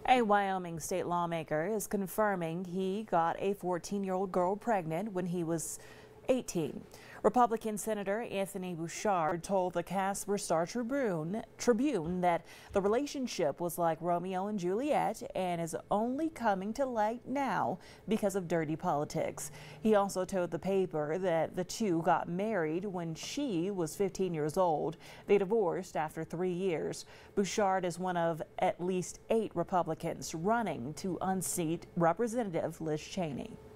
A Wyoming state lawmaker is confirming he got a 14-year-old girl pregnant when he was 18. Republican Senator Anthony Bouchard told the Casper Star-Tribune that the relationship was like Romeo and Juliet and is only coming to light now because of dirty politics. He also told the paper that the two got married when she was 15 years old. They divorced after 3 years. Bouchard is one of at least 8 Republicans running to unseat Representative Liz Cheney.